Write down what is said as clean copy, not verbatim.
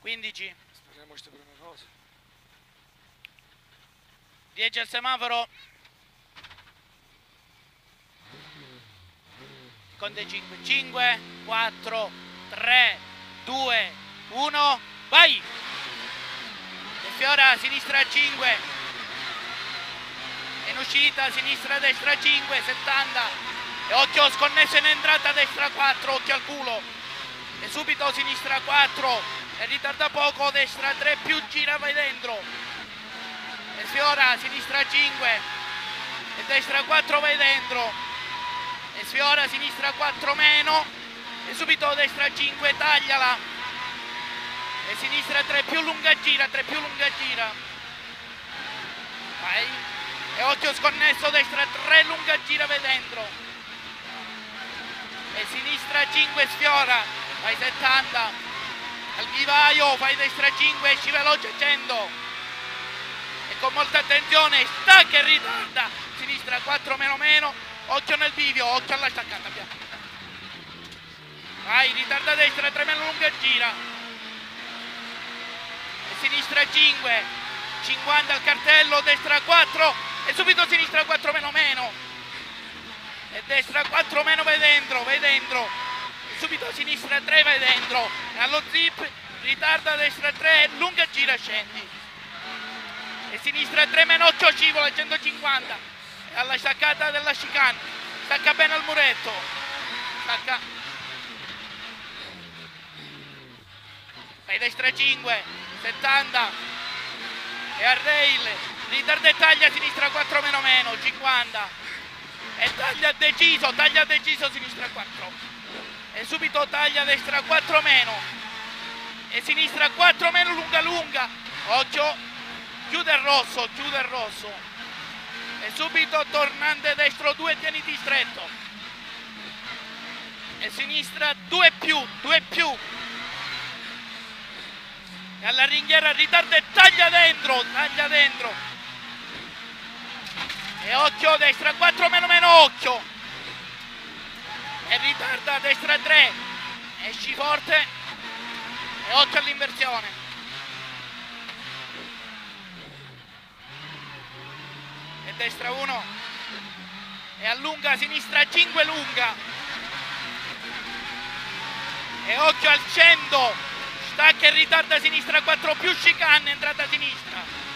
15. Speriamo queste prime cose. 10 al semaforo. Conte 5. 5, 4, 3, 2, 1. Vai! De Fiora, sinistra 5. In uscita, sinistra, destra 5, 70. E occhio sconnesso in entrata, destra 4, occhio al culo. E subito sinistra 4. E ritarda poco, destra 3 più, gira, vai dentro. E sfiora, sinistra 5. E destra 4, vai dentro. E sfiora, sinistra 4 meno. E subito destra 5, tagliala. E sinistra 3 più, lunga gira, 3 più, lunga gira. Vai. E occhio sconnesso, destra 3, lunga gira, vai dentro. E sinistra 5, sfiora. Vai 70. Al vivaio, fai destra 5, esci veloce 100. E con molta attenzione, stacca e ritarda. Sinistra 4 meno meno. Occhio nel bivio, occhio alla staccata. Vai, ritarda destra 3 meno, lunga gira. E sinistra 5. 50 al cartello, destra 4. E subito sinistra 4 meno meno. E destra 4 meno, vai dentro, vai dentro. E subito sinistra 3, vai dentro. E allo zip, ritarda destra 3, lunga gira, scendi. E sinistra 3 meno 8, scivola 150. E alla staccata della chicane. Stacca bene al muretto. Stacca. Vai destra 5, 70. E al rail. Ritarda e taglia, sinistra 4 meno meno, 50. E taglia deciso, sinistra 4. E subito taglia destra 4 meno. E sinistra 4 meno, lunga lunga. Occhio, chiude il rosso, chiude il rosso. E subito tornante destro 2, tieniti stretto. E sinistra 2 più, 2 più. E alla ringhiera ritarda e taglia dentro, taglia dentro. E occhio, destra 4 meno meno, occhio. E ritarda destra 3. Esci forte. E occhio all'inversione. E destra 1. E allunga, sinistra 5 lunga. E occhio al 100. Stacca e ritarda sinistra 4 più chicane, entrata a sinistra.